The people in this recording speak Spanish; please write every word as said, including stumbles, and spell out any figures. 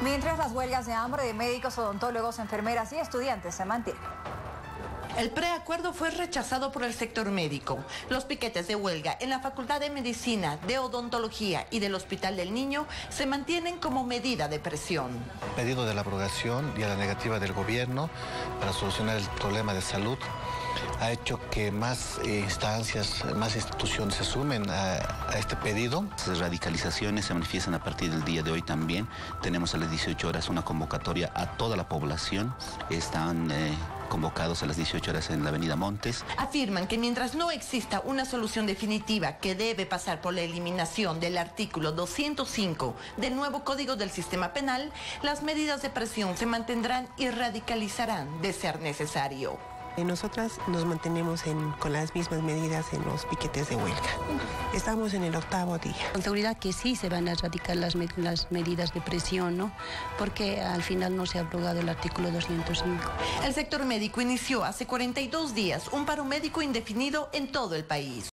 Mientras las huelgas de hambre de médicos, odontólogos, enfermeras y estudiantes se mantienen. El preacuerdo fue rechazado por el sector médico. Los piquetes de huelga en la Facultad de Medicina, de Odontología y del Hospital del Niño se mantienen como medida de presión. Pedido de la abrogación y a la negativa del gobierno para solucionar el problema de salud ha hecho que más instancias, más instituciones se sumen a, a este pedido. Las radicalizaciones se manifiestan a partir del día de hoy también. Tenemos a las dieciocho horas una convocatoria a toda la población. Están eh, convocados a las dieciocho horas en la avenida Montes. Afirman que mientras no exista una solución definitiva que debe pasar por la eliminación del artículo doscientos cinco del nuevo Código del Sistema Penal, las medidas de presión se mantendrán y radicalizarán de ser necesario. Nosotras nos mantenemos en, con las mismas medidas en los piquetes de huelga. Estamos en el octavo día. Con seguridad que sí se van a erradicar las, med las medidas de presión, ¿no? Porque al final no se ha abrogado el artículo doscientos cinco. El sector médico inició hace cuarenta y dos días un paro médico indefinido en todo el país.